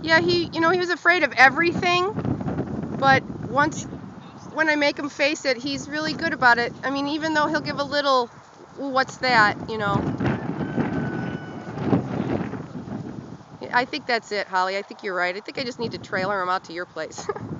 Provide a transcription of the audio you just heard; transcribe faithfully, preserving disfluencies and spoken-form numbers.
Yeah, he, you know, he was afraid of everything, but once, when I make him face it, he's really good about it. I mean, even though he'll give a little, "Ooh, what's that?" you know. I think that's it, Holly. I think you're right. I think I just need to trailer him out to your place.